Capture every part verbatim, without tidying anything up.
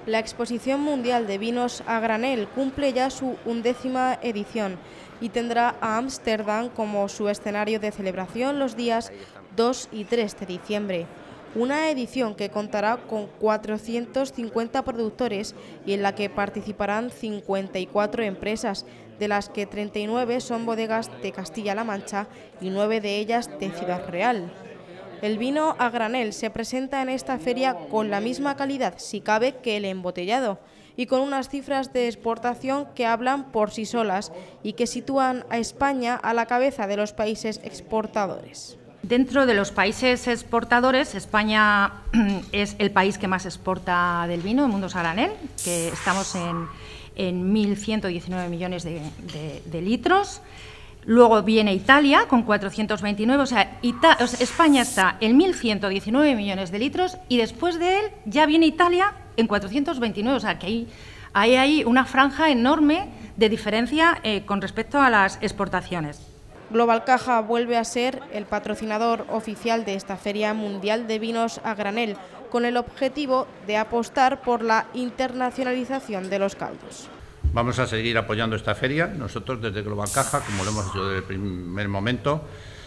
La Exposición Mundial de Vinos a Granel cumple ya su undécima edición y tendrá a Ámsterdam como su escenario de celebración los días dos y tres de diciembre. Una edición que contará con cuatrocientos cincuenta productores y en la que participarán cincuenta y cuatro empresas, de las que treinta y nueve son bodegas de Castilla-La Mancha y nueve de ellas de Ciudad Real. El vino a granel se presenta en esta feria con la misma calidad, si cabe, que el embotellado, y con unas cifras de exportación que hablan por sí solas y que sitúan a España a la cabeza de los países exportadores. Dentro de los países exportadores, España es el país que más exporta del vino en Mundos a Granel, que estamos en, en mil ciento diecinueve millones de, de, de litros. Luego viene Italia con cuatrocientos veintinueve, o sea, Ita o sea, España está en mil ciento diecinueve millones de litros y después de él ya viene Italia en cuatrocientos veintinueve, o sea, que hay, hay, hay una franja enorme de diferencia eh, con respecto a las exportaciones. Global Caja vuelve a ser el patrocinador oficial de esta Feria Mundial de Vinos a Granel, con el objetivo de apostar por la internacionalización de los caldos. Vamos a seguir apoyando esta feria, nosotros desde Global Caja, como lo hemos hecho desde el primer momento,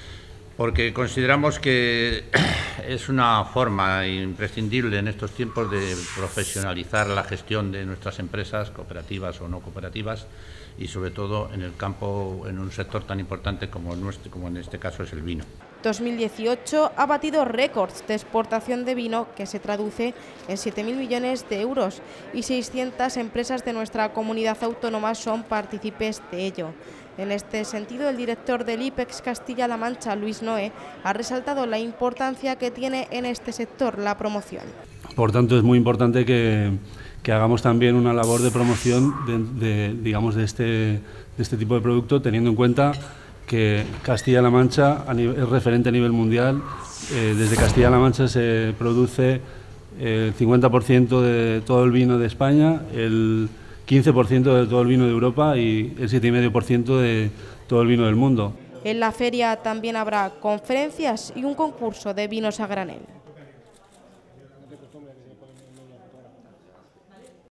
porque consideramos que es una forma imprescindible en estos tiempos de profesionalizar la gestión de nuestras empresas, cooperativas o no cooperativas, y sobre todo en el campo, en un sector tan importante como, nuestro, como en este caso es el vino. dos mil dieciocho ha batido récords de exportación de vino, que se traduce en siete mil millones de euros, y seiscientas empresas de nuestra comunidad autónoma son partícipes de ello. En este sentido, el director del IPEX Castilla-La Mancha, Luis Noé, ha resaltado la importancia que tiene en este sector la promoción. Por tanto, es muy importante que, que hagamos también una labor de promoción de, de, digamos, de, este, de este tipo de producto, teniendo en cuenta que Castilla-La Mancha es referente a nivel mundial. Eh, desde Castilla-La Mancha se produce el cincuenta por ciento de todo el vino de España, el quince por ciento de todo el vino de Europa y el siete coma cinco por ciento de todo el vino del mundo. En la feria también habrá conferencias y un concurso de vinos a granel.